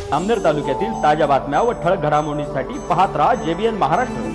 जामनेर तालुक्यातील ताज्या बातम्या व ठळक घडामोडींसाठी पाहत राहा JBN महाराष्ट्र।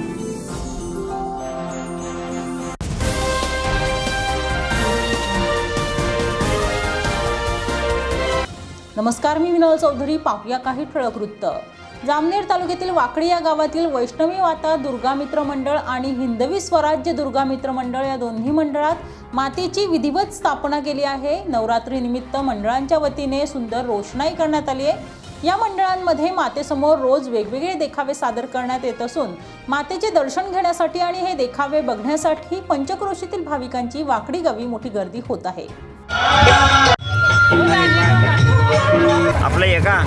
नमस्कार, मी विनोद चौधरी। पाहूया काही ठळक वृत्त। जामनेर तालुक्यातील वाकडी या गावातील वैष्णवी माता दुर्गा मित्र मंडळ आणि हिंदवी स्वराज्य दुर्गा मित्र मंडळ या दोन्ही मंडळात मातेची विधिवत स्थापना केली आहे। नवरात्री निमित्त मंडळांच्या वतीने सुंदर रोषणाई करण्यात आली आहे। या मंडळांमध्ये मातेसमोर रोज वेगवेगळे देखावे सादर करण्यात येत असून मातेचे दर्शन घेण्यासाठी आणि हे देखावे बघण्यासाठी पंचक्रोशीतील भाविकांची वाकडी गावी मोठी गर्दी होत आहे। आपलं आहे का?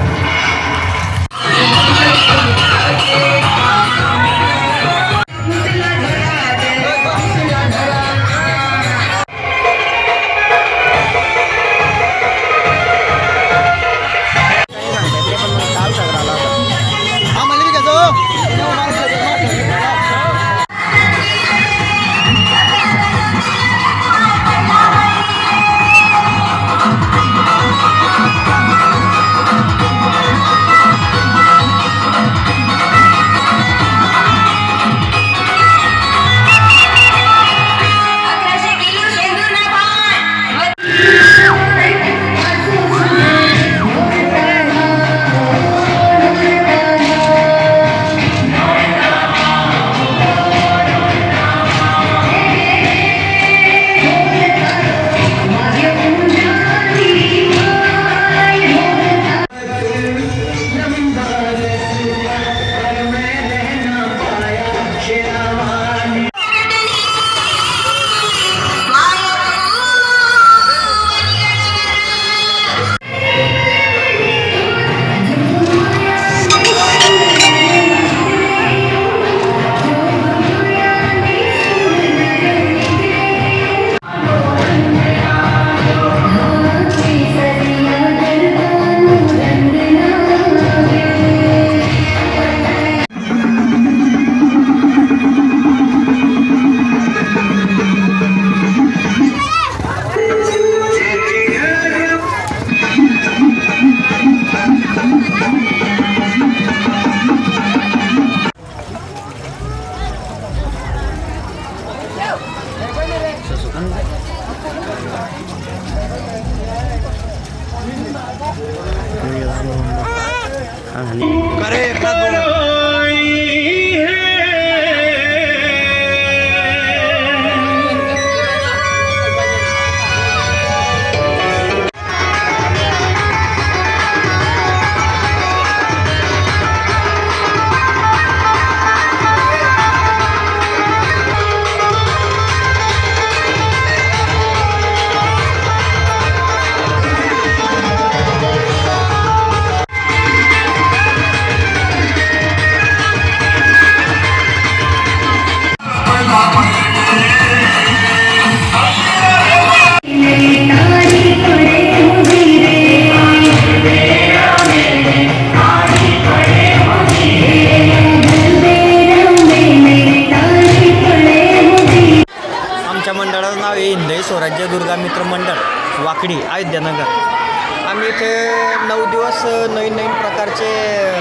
मंडळाचं नाव आहे हिंदवी स्वराज्य दुर्गा मित्र मंडळ वाकडी अयोध्यानगर। आम्ही इथे 9 दिवस नवीन प्रकारचे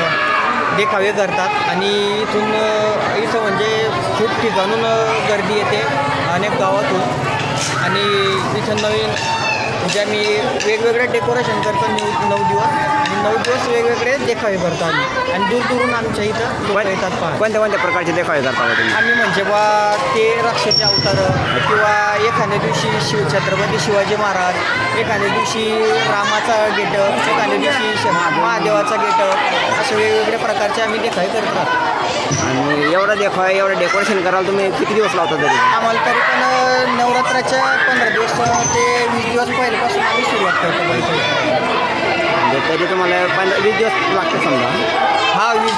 देखावे करतात आणि इथं म्हणजे खूप ठिकाणून गर्दी येते अनेक गावातून आणि इथं नवीन म्हणजे आम्ही वेगवेगळे डेकोरेशन करतो 9 दिवस आणि 9 दिवस वेगवेगळे देखावे करतो आम्ही आणि दूरदूरून आमच्या इथं लोक येतात। कोणत्या प्रकारचे देखावे करता तुम्ही? आम्ही म्हणजे ते राक्षसाचे अवतार किंवा एखाद्या दिवशी छत्रपती शिवाजी महाराज, एखाद्या दिवशी रामाचा गेटअप, एखाद्या दिवशी महादेवाचा गेटअप, असे वेगवेगळ्या प्रकारचे आम्ही देखावे करतात। आणि एवढा डेकोरेशन करायला तुम्ही किती दिवस लावता तरी? आम्हाला तरी पण नवरात्राच्या 15 दिवस ते 20 दिवस पहिल्यापासून आम्ही सुरुवात करतो। म्हणजे तरी तुम्हाला 20 दिवस लागते समजा? हा, 20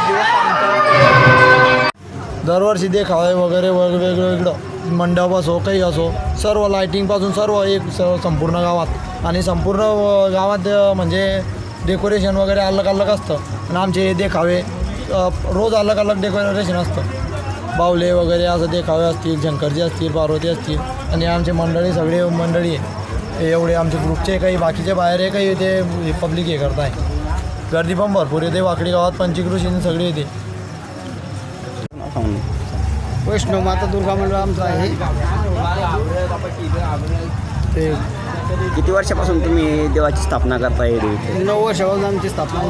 दिवस। दरवर्षी देखावे वगैरे वेगवेगळं मंडप असो काही असो सर्व लायटिंगपासून सर्व एक संपूर्ण गावात आणि संपूर्ण गावात म्हणजे डेकोरेशन वगैरे अलग अलग असतं आणि आमचे देखावे रोज अलग अलग डेकोरेशन असतं। बावले वगैरे असं देखावे असतील, शंकरजी असतील, पार्वती असतील आणि आमचे मंडळी सगळे मंडळी आहे एवढे आमचे ग्रुपचे, काही बाकीचे बाहेर आहे, काही ते पब्लिक हे करत आहे। गर्दी पण भरपूर येते. वाकडी गावात पंचकृषी सगळे येते. वैष्णव माता दुर्गा मंडळ आमचं आहे. ते किती वर्षापासून तुम्ही देवाची स्थापना करताय? 9 वर्षापासून आमची स्थापना.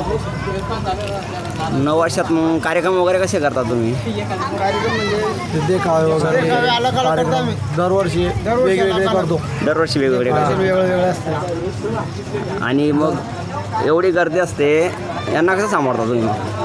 9 वर्षात मग कार्यक्रम वगैरे कसे करता तुम्ही? कार्यक्रम म्हणजे देखावे वगैरे कार्यक्रम दरवर्षी वेगवेगळे करतो. दरवर्षी वेगवेगळे करता. वेगवेगळे असते. आणि मग एवढी गर्दी असते, यांना कसं सांभाळता तुम्ही?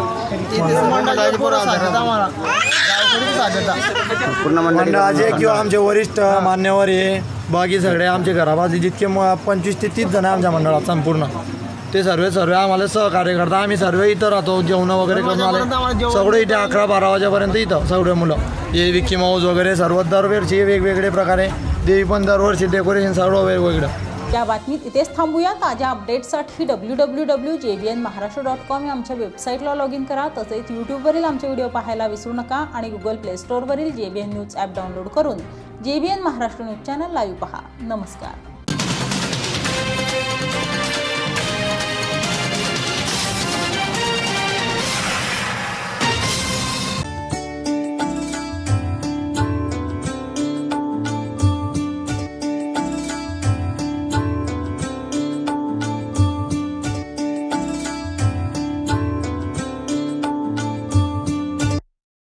पूर्ण मंडळाचे किंवा आमचे वरिष्ठ मान्यवर हे बाकी सगळे आमचे घराबाजू जितके 25 ते 30 जण आहे आमच्या मंडळात संपूर्ण. ते सर्व आम्हाला सहकार्य करतात. आम्ही सर्व इथं राहतो. जेवण वगैरे करून आले सगळे इथे 11-12 वाजेपर्यंत इथं सगळे मुलं. हे विक्की माऊस वगैरे सर्व दरवर्षी वेगवेगळे प्रकारे. देवी पण दरवर्षी डेकोरेशन सर्व वेगवेगळं. या बातमीत इथेच थांबूया. ताज्या अपडेट्ससाठी www.jbnmaharashtra.com या आमच्या वेबसाईटला लॉग इन करा. तसेच यूट्यूबवरील आमचे व्हिडिओ पाहायला विसरू नका आणि गुगल प्ले स्टोअरवरील JBN न्यूज ॲप डाउनलोड करून JBN Maharashtra news channel live पहा. नमस्कार.